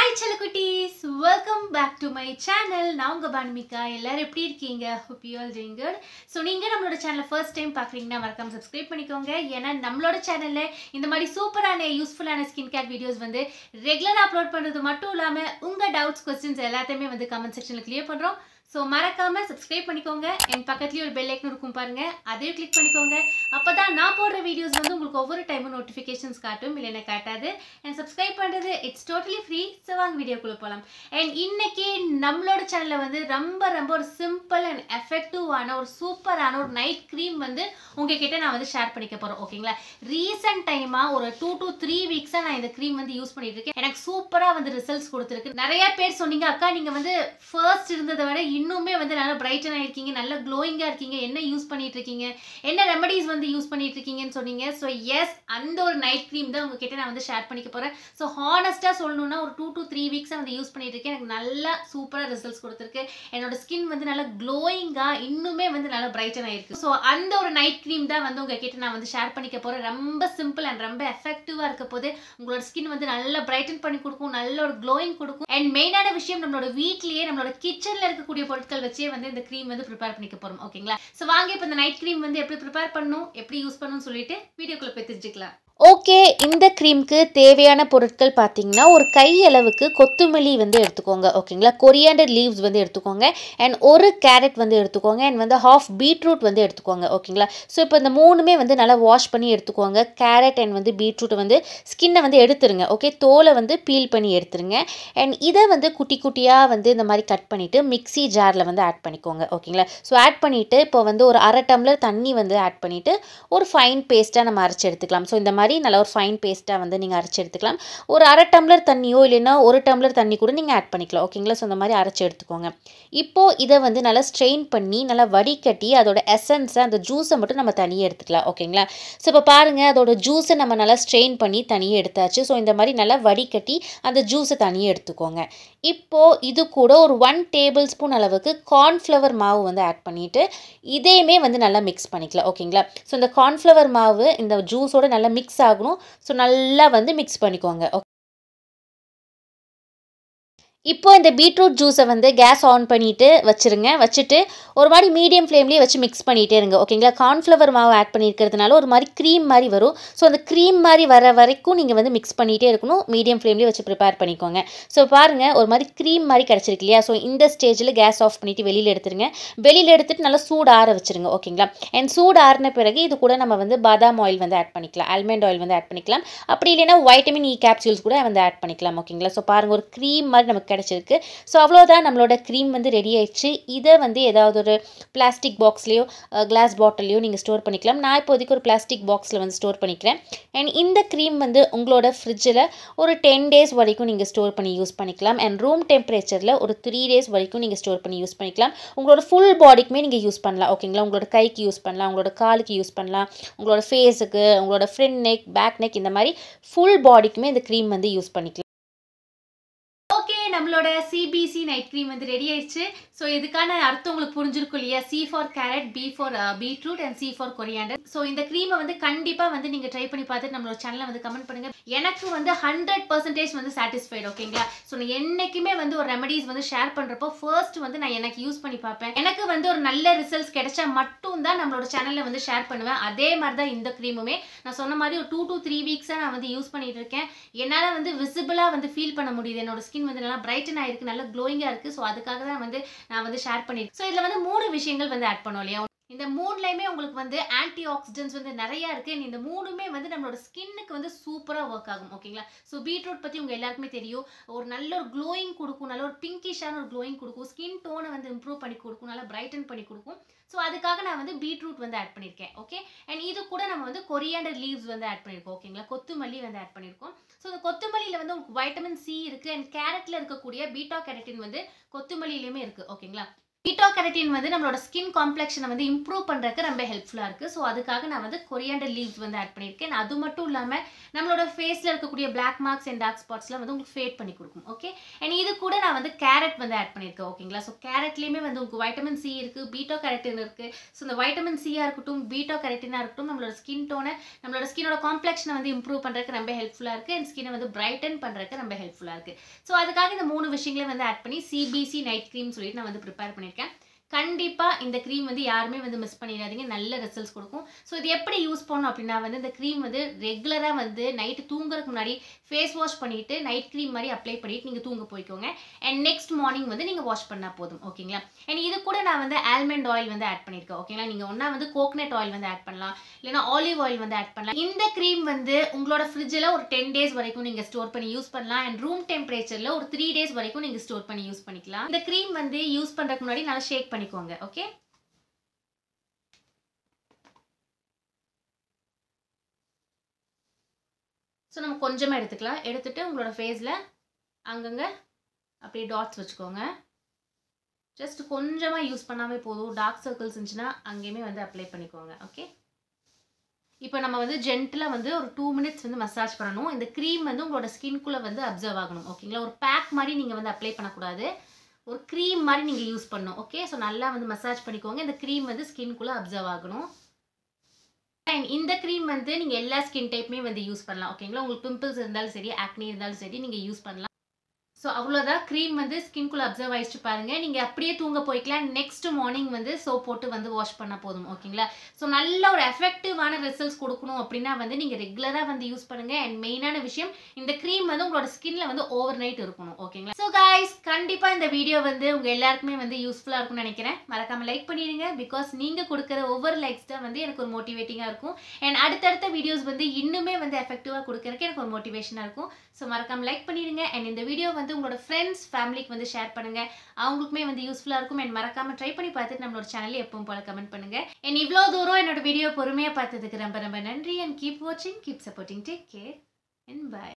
Hi chelakuties, welcome back to my channel. நான் உங்க banumika. எல்லாரும் எப்படி இருக்கீங்க? Hope you all doing good. So நீங்க நம்மளோட சேனலை first time பார்க்கறீங்கன்னா மறக்காம subscribe பண்ணிக்கோங்க. ஏன்னா நம்மளோட சேனல்ல இந்த மாதிரி சூப்பரான யூஸ்ஃபுல்லான ஸ்கின் கேர் வீடியோஸ் வந்து ரெகுலரா அப்லோட் பண்றது மட்டும் இல்லாம உங்க டவுட்ஸ் क्वेश्चंस எல்லாத்தையுமே வந்து கமெண்ட் செக்ஷன்ல கிளியர் பண்றோம். So மறக்காம subscribe பண்ணிக்கோங்க. and பக்கத்துலயே ஒரு bell icon இருக்கும் பாருங்க. அதையும் click பண்ணிக்கோங்க. அப்பதான் நான் போடுற வீடியோஸ் வந்து உங்களுக்கு ஒவ்வொரு டைம் நோட்டிஃபிகேஷன்ஸ் காட்டும், இல்லனா காட்டாது. and subscribe பண்றது it's totally free. So வாங்க வீடியோக்குள்ள போலாம். and இன்னைக்கு நம்மளோட சேனல்ல வந்து ரொம்ப ஒரு சிம்பிள் and எஃபெக்டிவான ஒரு சூப்பரான ஒரு நைட் க்ரீம் வந்து உங்ககிட்ட நான் வந்து ஷேர் பண்ணிக்க போறேன். ஓகேங்களா? ரீசன்ட் டைமா ஒரு 2 to 3 வீக்ஸா நான் இந்த க்ரீம் வந்து யூஸ் பண்ணிட்டு இருக்கேன். எனக்கு சூப்பரா வந்து ரிசல்ட்ஸ் கொடுத்திருக்கு. நிறைய பேர் சொன்னீங்க, அக்கா நீங்க வந்து ஃபர்ஸ்ட் இருந்ததை விட இன்னுமே வந்து நல்லா பிரைட்டன் ஆயிருக்கீங்க, நல்ல க்ளோயிங்கா இருக்கீங்க, என்ன யூஸ் பண்ணிட்டு இருக்கீங்க, என்ன ரெமடிஸ் வந்து யூஸ் பண்ணிட்டு இருக்கீங்கன்னு சொன்னீங்க. ஸோ எஸ், அந்த ஒரு நைட் க்ரீம் தான் உங்ககிட்ட நான் வந்து ஷேர் பண்ணிக்க போறேன். ஸோ ஹானஸ்டா சொல்லணும்னா ஒரு 2 to 3 வீக்ஸா வந்து யூஸ் பண்ணிட்டு இருக்கேன். எனக்கு நல்லா சூப்பரா ரிசல்ட்ஸ் கொடுத்திருக்கு. என்னோட ஸ்கின் வந்து நல்லா க்ளோயிங்கா இன்னுமே வந்து நல்லா பிரைட்டன் ஆயிருக்கு. ஸோ அந்த ஒரு நைட் க்ரீம் தான் வந்து உங்ககிட்ட நான் வந்து ஷேர் பண்ணிக்க போறேன். ரொம்ப சிம்பிள் அண்ட் ரொம்ப எஃபெக்டிவா இருக்க போது உங்களோட ஸ்கின் வந்து நல்லா பிரைட்டன் பண்ணி கொடுக்கும், நல்ல ஒரு க்ளோயிங் கொடுக்கும். அண்ட் மெயினான விஷயம், நம்மளோட வீட்லயே நம்மளோட கிச்சன்ல இருக்கக்கூடிய பொருட்கள் வச்சே வந்து இந்த க்ரீம் வந்து ப்ரிப்பேர் பண்ணிக்க போறோம். ஓகேங்களா? சோ வாங்க இப்போ இந்த நைட் க்ரீம் வந்து எப்படி ப்ரிப்பேர் பண்ணனும், எப்படி யூஸ் பண்ணனும் சொல்லிட்டு வீடியோக்குள்ள போய் தெரிஞ்சுக்கலாம். ஓகே, இந்த க்ரீமுக்கு தேவையான பொருட்கள் பார்த்தீங்கன்னா ஒரு கை அளவுக்கு கொத்தமல்லி வந்து எடுத்துக்கோங்க. ஓகேங்களா? கொரியாண்டர் லீவ்ஸ் வந்து எடுத்துக்கோங்க. அண்ட் ஒரு கேரட் வந்து எடுத்துக்கோங்க. அண்ட் வந்து ஹாஃப் பீட்ரூட் வந்து எடுத்துக்கோங்க. ஓகேங்களா? ஸோ இப்போ இந்த மூணுமே வந்து நல்லா வாஷ் பண்ணி எடுத்துக்கோங்க. கேரட் அண்ட் வந்து பீட்ரூட் வந்து ஸ்கின்னை வந்து எடுத்துருங்க. ஓகே, தோலை வந்து பீல் பண்ணி எடுத்துருங்க. அண்ட் இதை வந்து குட்டி குட்டியாக வந்து இந்த மாதிரி கட் பண்ணிவிட்டு மிக்ஸி ஜாரில் வந்து ஆட் பண்ணிக்கோங்க. ஓகேங்களா? ஸோ ஆட் பண்ணிவிட்டு இப்போ வந்து ஒரு அரை டம்ளர் தண்ணி வந்து ஆட் பண்ணிவிட்டு ஒரு ஃபைன் பேஸ்ட்டாக நம்ம அரைச்சி எடுத்துக்கலாம். ஸோ இந்த மாதிரி நல்லா ஒரு ஃபைன் பேஸ்ட்டாக வந்து நீங்கள் அரைச்சி எடுத்துக்கலாம். ஒரு அரை டம்ளர் தண்ணியோ இல்லைன்னா ஒரு டம்ளர் தண்ணி கூட நீங்கள் ஆட் பண்ணிக்கலாம். ஓகேங்களா? ஸோ இந்த மாதிரி அரைச்சி எடுத்துக்கோங்க. இப்போது இதை வந்து நல்லா ஸ்ட்ரெயின் பண்ணி நல்லா வடிகட்டி அதோட எசன்ஸை, அந்த ஜூஸை மட்டும் நம்ம தனியாக எடுத்துக்கலாம். ஓகேங்களா? ஸோ இப்போ பாருங்கள், அதோட ஜூஸை நம்ம நல்லா ஸ்ட்ரெயின் பண்ணி தனியாக எடுத்தாச்சு. ஸோ இந்த மாதிரி நல்லா வடிகட்டி அந்த ஜூஸை தனியாக எடுத்துக்கோங்க. இப்போது இது கூட ஒரு 1 டேபிள் ஸ்பூன் அளவுக்கு கார்ன்ஃப்ளவர் மாவு வந்து ஆட் பண்ணிவிட்டு இதையுமே வந்து நல்லா மிக்ஸ் பண்ணிக்கலாம். ஓகேங்களா? ஸோ இந்த கார்ன்ஃப்ளவர் மாவு இந்த ஜூஸோட நல்லா மிக்ஸ் ஆகணும். ஸோ நல்லா வந்து மிக்ஸ் பண்ணிக்கோங்க. இப்போ இந்த பீட்ரூட் ஜூஸை வந்து கேஸ் ஆன் பண்ணிவிட்டு வச்சுருங்க. வச்சுட்டு ஒரு மாதிரி மீடியம் ஃப்ளேம்லேயே வச்சு மிக்ஸ் பண்ணிகிட்டே இருங்க. ஓகேங்களா? கார்ன்ஃப்ளவர் மாவு ஆட் பண்ணியிருக்கிறதுனால ஒரு மாதிரி க்ரீம் மாதிரி வரும். ஸோ அந்த க்ரீம் மாதிரி வர வரைக்கும் நீங்கள் வந்து மிக்ஸ் பண்ணிகிட்டே இருக்கணும். மீடியம் ஃப்ளேம்லேயே வச்சு ப்ரிப்பேர் பண்ணிக்கோங்க. ஸோ பாருங்கள், ஒரு மாதிரி க்ரீம் மாதிரி கிடச்சிருக்கு இல்லையா? ஸோ இந்த ஸ்டேஜில் கேஸ் ஆஃப் பண்ணிவிட்டு வெளியில் எடுத்துருங்க. வெளியில் எடுத்துகிட்டு நல்லா சூடு ஆற வச்சுருங்க. ஓகேங்களா? அண்ட் சூடு ஆறின பிறகு இது கூட நம்ம வந்து பாதாம் ஆயில் வந்து ஆட் பண்ணிக்கலாம், ஆல்மண்ட் ஆயில் வந்து ஆட் பண்ணிக்கலாம். அப்படி இல்லைன்னா வைட்டமின் இ கேப்சூல்ஸ் கூட வந்து ஆட் பண்ணிக்கலாம். ஓகேங்களா? ஸோ பாருங்கள், ஒரு க்ரீம் மாதிரி நமக்கு கிடைச்சிருக்கு. ஸோ அவ்வளோதான், நம்மளோட க்ரீம் வந்து ரெடி ஆயிடுச்சு. இதை வந்து ஏதாவது ஒரு பிளாஸ்டிக் பாக்ஸ்லேயோ கிளாஸ் பாட்டிலையோ நீங்கள் ஸ்டோர் பண்ணிக்கலாம். நான் இப்போதைக்கு ஒரு பிளாஸ்டிக் பாக்ஸில் வந்து ஸ்டோர் பண்ணிக்கிறேன். அண்ட் இந்த க்ரீம் வந்து உங்களோட ஃப்ரிட்ஜில் ஒரு 10 டேஸ் வரைக்கும் நீங்கள் ஸ்டோர் பண்ணி யூஸ் பண்ணிக்கலாம். அண்ட் ரூம் டெம்பரேச்சரில் ஒரு 3 டேஸ் வரைக்கும் நீங்கள் ஸ்டோர் பண்ணி யூஸ் பண்ணிக்கலாம். உங்களோட ஃபுல் பாடிக்குமே நீங்கள் யூஸ் பண்ணலாம். ஓகேங்களா? உங்களோட கைக்கு யூஸ் பண்ணலாம், உங்களோட காலுக்கு யூஸ் பண்ணலாம், உங்களோட ஃபேஸுக்கு, உங்களோட ஃப்ரண்ட் நெக், பேக் நெக், இந்த மாதிரி ஃபுல் பாடிக்குமே இந்த க்ரீம் வந்து யூஸ் பண்ணிக்கலாம். நம்மளோட சிபிசி நைட் க்ரீம் வந்து ரெடி ஆயிடுச்சு. ஸோ இதுக்கான அர்த்தம் உங்களுக்கு புரிஞ்சிருக்கும் இல்லையா? C for carrot, B for beetroot and C for coriander. So இந்த க்ரீமை வந்து கண்டிப்பாக வந்து நீங்கள் ட்ரை பண்ணி பார்த்துட்டு நம்மளோட சேனலை வந்து கமெண்ட் பண்ணுங்கள். எனக்கு வந்து 100% வந்து சாட்டிஸ்ஃபைடு. ஓகேங்களா? ஸோ நான் என்றைக்குமே வந்து ஒரு ரெமடிஸ் வந்து ஷேர் பண்ணுறப்போ ஃபர்ஸ்ட் வந்து நான் எனக்கு யூஸ் பண்ணி பார்ப்பேன். எனக்கு வந்து ஒரு நல்ல ரிசல்ட்ஸ் கிடைச்சா மட்டும் தான் நம்மளோட சேனலில் வந்து ஷேர் பண்ணுவேன். அதே மாதிரி தான் இந்த க்ரீமுமே நான் சொன்ன மாதிரி ஒரு 2 to 3 வீக்ஸாக நான் வந்து யூஸ் பண்ணிட்டு இருக்கேன். என்னால் வந்து விசிபிளாக வந்து ஃபீல் பண்ண முடியுது. என்னோட ஸ்கின் வந்து நல்லா பிரைட்டன் ஆயிருக்கு, நல்ல க்ளோயிங்கா இருக்கு. ஸோ அதுக்காக தான் வந்து நான் வந்து ஷேர் பண்ணிருக்கேன். ஸோ இதுல வந்து 3 விஷயங்கள் வந்து ஆட் பண்ணோம் இல்லையா? இந்த மூணுலையுமே உங்களுக்கு வந்து ஆன்டி ஆக்சிடென்ட்ஸ் வந்து நிறைய இருக்கு. இந்த மூணுமே வந்து நம்மளோட ஸ்கின்னுக்கு வந்து சூப்பரா ஒர்க் ஆகும். ஓகேங்களா? ஸோ பீட்ரூட் பத்தி உங்க எல்லாருக்குமே தெரியும். ஒரு நல்ல ஒரு க்ளோயிங் கொடுக்கும், நல்ல ஒரு பிங்கிஷான ஒரு க்ளோயிங் கொடுக்கும், ஸ்கின் டோனை வந்து இம்ப்ரூவ் பண்ணி கொடுக்கும், நல்லா பிரைட்டன் பண்ணி கொடுக்கும். ஸோ அதுக்காக நான் வந்து பீட்ரூட் வந்து ஆட் பண்ணியிருக்கேன். ஓகே, அண்ட் இது கூட நம்ம வந்து கொரியாண்டர் லீவ்ஸ் வந்து ஆட் பண்ணியிருக்கோம். ஓகேங்களா? கொத்துமல்லி வந்து ஆட் பண்ணியிருக்கோம். ஸோ இந்த கொத்துமல்லியில் வந்து உங்களுக்கு வைட்டமின் சி இருக்கு. அண்ட் கேரட்ல இருக்கக்கூடிய பீட்டா கேரட்டின் வந்து கொத்துமல்லியிலுமே இருக்கு. ஓகேங்களா? பீட்டா கெரட்டின் வந்து நம்மளோட ஸ்கின் காம்ப்ளெக்ஷனை வந்து இம்ப்ரூவ் பண்ணுறதுக்கு ரொம்ப ஹெல்ப்ஃபுல்லாக இருக்குது. ஸோ அதுக்காக நான் வந்து கொரியாண்டர் லீவ்ஸ் வந்து ஆட் பண்ணியிருக்கேன். அது மட்டும் இல்லாமல் நம்மளோட ஃபேஸில் இருக்கக்கூடிய பிளாக் மார்க்ஸ் அண்ட் டார்க் ஸ்பாட்ஸ்லாம் வந்து உங்களுக்கு ஃபேட் பண்ணி கொடுக்கும். ஓகே, அண்ட் இது கூட நான் வந்து கேரட் வந்து ஆட் பண்ணியிருக்கேன். ஓகேங்களா, ஸோ கேரட்லேயுமே வந்து உங்களுக்கு வைட்டமின் சி இருக்குது, பீட்டா கெரட்டின் இருக்குது. ஸோ இந்த வைட்டமின் சியாக இருக்கட்டும், பீட்டா கெரட்டினாக இருக்கட்டும், நம்மளோட ஸ்கின் டோனை, நம்மளோட ஸ்கினோட காம்ப்ளெக்ஷனை வந்து இம்ப்ரூவ் பண்ணுறதுக்கு ரொம்ப ஹெல்ப்ஃபுல்லாக இருக்குது. அண்ட் ஸ்கினை வந்து பிரைட்டன் பண்ணுறதுக்கு ரொம்ப ஹெல்ப்ஃபுல்லாக இருக்குது. ஸோ அதுக்காக இந்த 3 விஷயங்களையும் வந்து ஆட் பண்ணி சிபிசி நைட் க்ரீம் சொல்லிட்டு நான் வந்து ப்ரிப்பேர் பண்ணியிருக்கேன். கண்டிப்பாக இந்த க்ரீம் வந்து யாருமே வந்து மிஸ் பண்ணிடாதீங்க, நல்ல ரிசல்ட்ஸ் கொடுக்கும். ஸோ இது எப்படி யூஸ் பண்ணணும் அப்படின்னா வந்து இந்த க்ரீம் வந்து ரெகுலராக வந்து நைட்டு தூங்குறதுக்கு முன்னாடி ஃபேஸ் வாஷ் பண்ணிவிட்டு நைட் க்ரீம் மாதிரி அப்ளை பண்ணிவிட்டு நீங்கள் தூங்க போய்க்கோங்க. அண்ட் நெக்ஸ்ட் மார்னிங் வந்து நீங்கள் வாஷ் பண்ணால் போதும். ஓகேங்களா, அண்ட் இது கூட நான் வந்து ஆல்மண்ட் ஆயில் வந்து ஆட் பண்ணியிருக்கேன். ஓகேங்களா, நீங்கள் ஒன்றா வந்து கோகனட் ஆயில் வந்து ஆட் பண்ணலாம், இல்லைனா ஆலிவ் ஆயில் வந்து ஆட் பண்ணலாம். இந்த க்ரீம் வந்து உங்களோட ஃப்ரிட்ஜில் ஒரு 10 days வரைக்கும் நீங்கள் ஸ்டோர் பண்ணி யூஸ் பண்ணலாம். அண்ட் ரூம் டெம்பரேச்சரில் ஒரு 3 days வரைக்கும் நீங்கள் ஸ்டோர் பண்ணி யூஸ் பண்ணிக்கலாம். இந்த க்ரீம் வந்து யூஸ் பண்ணுறதுக்கு முன்னாடி நல்லா ஷேக் பண்ணிக்கோங்க. ஓகே, ஸோ நம்ம கொஞ்சமாக எடுத்துக்கலாம். எடுத்துகிட்டு உங்களோட ஃபேஸில் அங்கங்கே அப்படியே டாட்ஸ் வச்சுக்கோங்க. ஜஸ்ட் கொஞ்சமாக யூஸ் பண்ணாமே போதும். டார்க் சர்க்கிள்ஸ் இருந்துச்சுன்னா அங்கேயுமே வந்து அப்ளை பண்ணிக்கோங்க. ஓகே, இப்போ நம்ம வந்து ஜென்டிலாக வந்து ஒரு 2 minutes வந்து மசாஜ் பண்ணணும். இந்த க்ரீம் வந்து உங்களோட ஸ்கின்குள்ளே வந்து அப்சர்வ் ஆகணும். ஓகேங்களா, ஒரு பேக் மாதிரி நீங்கள் வந்து அப்ளை பண்ணக்கூடாது, ஒரு க்ரீம் மாதிரி நீங்கள் யூஸ் பண்ணணும். ஓகே, ஸோ நல்லா வந்து மசாஜ் பண்ணிக்கோங்க. இந்த க்ரீம் வந்து ஸ்கின்குள்ளே அப்சர்வ் ஆகணும். அண்ட் இந்த க்ரீம் வந்து நீங்கள் எல்லா ஸ்கின் டைப்புமே வந்து யூஸ் பண்ணலாம். ஓகேங்களா, உங்களுக்கு பிம்பிள்ஸ் இருந்தாலும் சரி, ஆக்னி இருந்தாலும் சரி, நீங்கள் யூஸ் பண்ணலாம். ஸோ அவ்வளோதான், க்ரீம் வந்து ஸ்கின்குள்ளே அப்சர்வ் ஆகிடுச்சு பாருங்கள். நீங்கள் அப்படியே தூங்க போய்க்கலாம். நெக்ஸ்ட் மார்னிங் வந்து சோப் போட்டு வந்து வாஷ் பண்ணால் போதும். ஓகேங்களா, ஸோ நல்ல ஒரு எஃபெக்டிவான ரிசல்ட்ஸ் கொடுக்கணும் அப்படின்னா வந்து நீங்கள் ரெகுலராக வந்து யூஸ் பண்ணுங்கள். அண்ட் மெயினான விஷயம், இந்த க்ரீம் வந்து உங்களோட ஸ்கின்ல வந்து ஓவர் நைட் இருக்கணும். ஓகேங்களா, ஸோ கைஸ் கண்டிப்பாக இந்த வீடியோ வந்து உங்கள் எல்லாருக்குமே வந்து யூஸ்ஃபுல்லாக இருக்கும்னு நினைக்கிறேன். மறக்காமல் லைக் பண்ணிடுங்க. பிகாஸ் நீங்கள் கொடுக்குற ஒவ்வொரு லைக்ஸ் தான் வந்து எனக்கு ஒரு மோட்டிவேட்டிங்காக இருக்கும். அண்ட் அடுத்தடுத்த வீடியோஸ் வந்து இன்னுமே வந்து எஃபெக்டிவாக கொடுக்கறதுக்கு எனக்கு ஒரு மோட்டிவேஷனாக இருக்கும். ஸோ மறக்காமல் லைக் பண்ணிடுங்க. அண்ட் இந்த வீடியோ வந்து உங்களோட ஃப்ரெண்ட்ஸ் ஃபேமிலிக்கு வந்து ஷேர் பண்ணுங்க, அவங்களுக்குமே வந்து யூஸ்ஃபுல்லாக இருக்கும். அண்ட் மறக்காம ட்ரை பண்ணி பார்த்துட்டு நம்மளோட சேனலில் எப்பவும் போல கமெண்ட் பண்ணுங்க. அண்ட் இவ்வளோ தூரம் என்னோட வீடியோ பொறுமையாக பார்த்ததுக்கு ரொம்ப ரொம்ப நன்றி. அண்ட் கீப் வாட்சிங், keep supporting, take care and by.